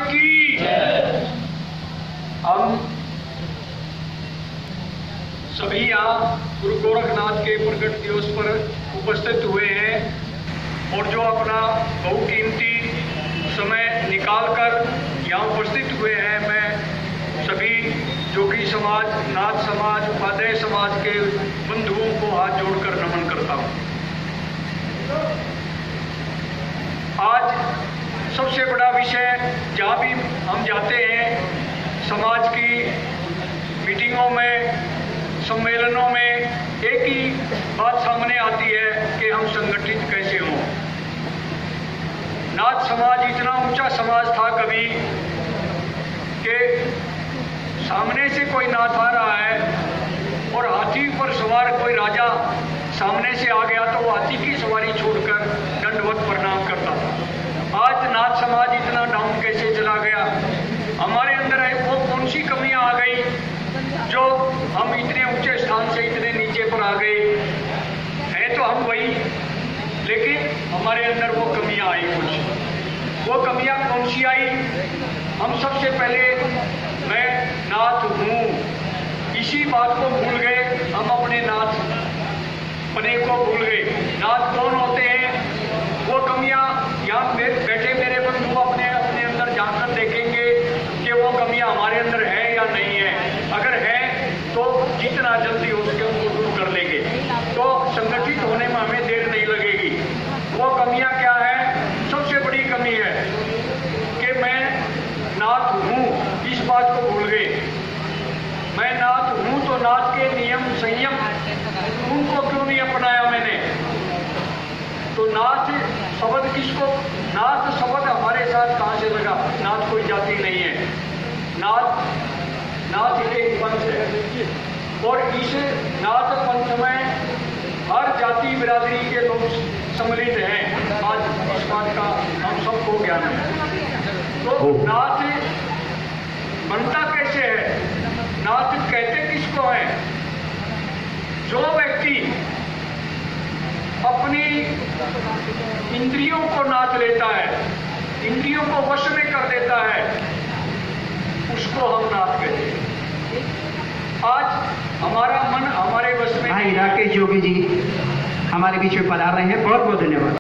की। हम सभी यहाँ गुरु गोरखनाथ के प्रकट दिवस पर उपस्थित हुए हैं और जो अपना बहुकीमती समय निकालकर यहाँ उपस्थित हुए हैं, मैं सभी जोगी समाज, नाथ समाज, उपाध्याय समाज के बंधुओं को हाथ जोड़कर नमन करता हूँ। आज सबसे बड़ा विषय, जहाँ भी हम जाते हैं समाज की मीटिंगों में, सम्मेलनों में, एक ही बात सामने आती है कि हम संगठित कैसे हों। नाथ समाज इतना ऊंचा समाज था कभी कि सामने से कोई नाथ आ रहा है और हाथी पर सवार कोई राजा सामने से आ गया तो वो हाथी की सवारी छोड़कर दंडवत प्रणाम करता था। आज नाथ समाज इतना डाउन कैसे चला गया? हमारे अंदर है वो कौन सी कमियां आ गई जो हम इतने ऊंचे स्थान से इतने नीचे पर आ गए हैं? तो हम वही, लेकिन हमारे अंदर वो कमियां आई कुछ। वो कमियां कौन सी आई? हम सबसे पहले मैं नाथ हूँ, इसी बात को भूल गए। हम अपने नाथ पने को भूल गए। नाथ कौन होते हैं? वो कमियां यहाँ बैठे मेरे बंधु अपने अपने अंदर जानकर देखेंगे कि वो कमियां हमारे अंदर है या नहीं है। अगर है तो जितना जल्दी हो सके उनको दूर कर लेंगे, तो संगठित होने में हमें देर नहीं लगेगी। वो कमियां क्या है? सबसे बड़ी कमी है कि मैं नाथ हूँ, इस बात को भूल गए। मैं नाथ हूँ तो नाथ के नियम संयम उनको क्यों नहीं अपनाया मैंने? तो नाथ शब्द किसको, नाथ शब्द हमारे साथ कहाँ से लगा? नाथ कोई जाति नहीं है, नाथ एक पंथ है और इस नाथ पंथ में हर जाति बिरादरी के लोग सम्मिलित हैं। आज इस बात का हम सबको ज्ञान है। तो नाथ बनता कैसे है? नाथ कहते किसको है? जो व्यक्ति अपनी इंद्रियों को नाथ लेता है, इंद्रियों को वश में कर देता है, उसको हम नाथ कहते हैं। आज हमारा मन हमारे वश में। भाई राकेश जोगी जी हमारे बीच में पधार रहे हैं, बहुत बहुत धन्यवाद।